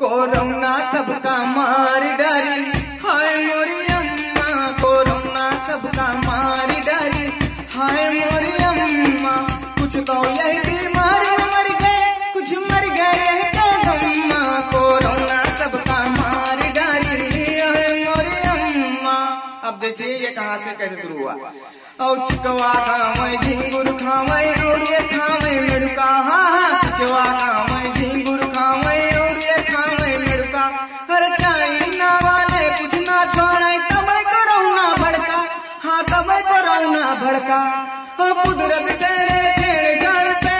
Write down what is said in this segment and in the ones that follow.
Corona सबका मार डारी, हाय मोरी अम्मा। कोरोना सबका मार डारी, हाय मोरी अम्मा। कुछ तो यही बीमारी मर गए, कुछ मर गए तो अम्मा। कोरोना सबका मार डारी, हाय मोरी अम्मा। अब देखिए ये कहाँ से कैसे शुरू हुआ। और चिकवा खावे झिंगुर खावे और ये खावे मिड़का, हाँ चिकवा खावे झिंगुर खावे और ये खावे मिड़का। हर चाइना वाले कुछ ना छोड़े, तबे कोरोना भड़का, हाँ तबे कोरोना भड़का। कुदरत तेरे छेड़छाड़ पे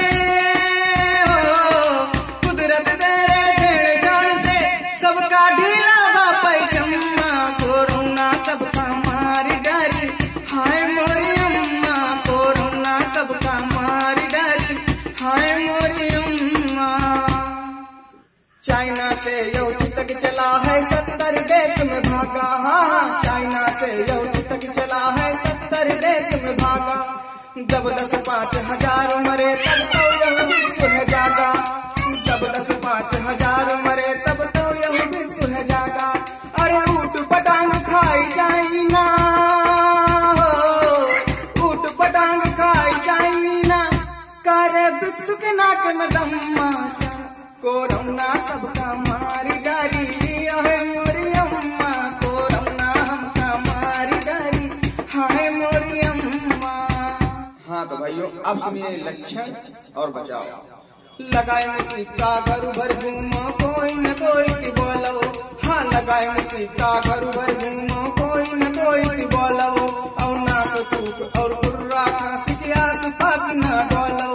हो, कुदरत तेरे छेड़छाड़ से सबका ढीला बापा जम्मा। कोरोना सबका मार डारी, हाय मोरी अम्मा। कोरोना सबका मार डारी, हाय मोरी अम्मा। चाइना से यही तक चला है 70 देश में भागा, हाँ चाइना से यही तक चला है 70 देश में भागा। जब 10-5 हजार मरे तब तो यह विश्व है जागा। जब 10-5 हजार मरे तब तो यह विश्व है जागा। अरे ऊट पटांग खाई चाइना, ऊट पटांग खाई चाइना। करे विश्व के नाक में दम्मा। कोरोना सबका मारी डारी, हाय मोरी अम्मा। कोरोना हमका मारी डारी, हाय मोरी अम्मा। हाँ तो भाइयों अब सुनिए लक्षण और बचाव। लगाए मुसीका घर भर घूमो, कोई न कोई की बोलो। हाँ लगाए मुसीका घर भर घूमो, कोई न कोई की बोलो। और नाक थूक और गुर्रा खांसी के आस पास न डोलो।